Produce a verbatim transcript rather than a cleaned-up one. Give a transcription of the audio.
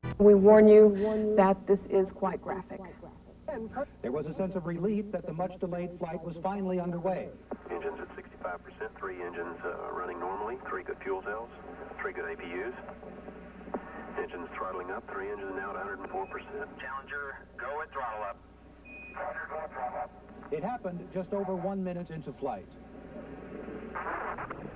We warn you that this is quite graphic. There was a sense of relief that the much-delayed flight was finally underway. Engines at sixty-five percent, three engines uh, running normally, three good fuel cells, three good A P Us. Engines throttling up, three engines now at one hundred four percent. Challenger, go at throttle up. It happened just over one minute into flight.